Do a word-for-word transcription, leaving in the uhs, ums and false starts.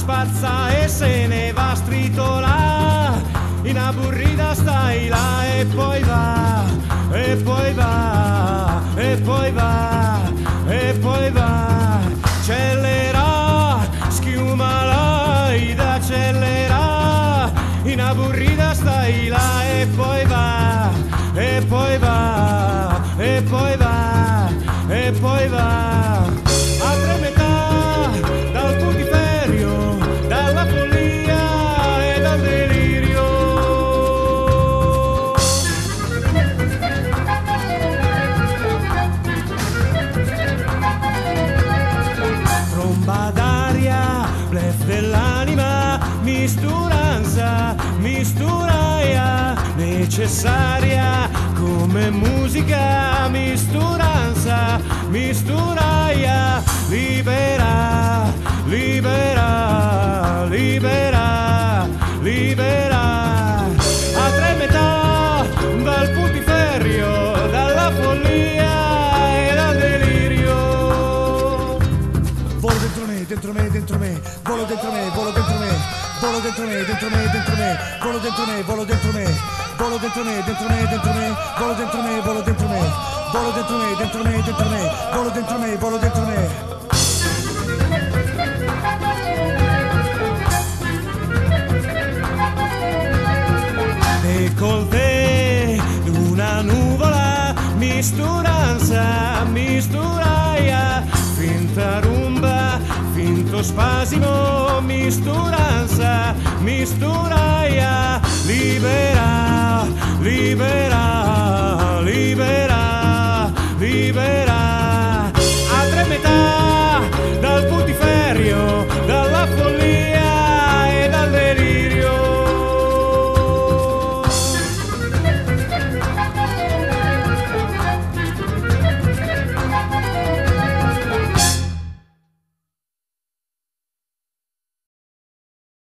spazza e se ne va stritola, in aburrida stai là e poi va, e poi va, e poi va, e poi va, accelera, schiuma l'hai da accelera, in aburrida stai là e poi va, e poi va, e poi va, e poi va, a tre metà, dal putiferio, dalla follia e dal delirio. Tromba d'aria, blef dell'anima, misturanza, misturaia, necessaria come musica, misturanza, misturaia, libera, libera, libera, libera, a tre metà, dal putiferio, dalla follia e dal delirio. Volo dentro me, dentro me, dentro me, volo dentro me, volo dentro me, volo dentro me, dentro me, dentro me, volo dentro me, volo dentro me, volo dentro me, dentro me, dentro me, volo dentro me, volo dentro me, volo dentro me, dentro me, dentro me, volo dentro me, volo dentro me. E col te una nuvola, misturanza, misturaia, finta rumba, finto spasimo, misturanza, misturaia, libera, libera.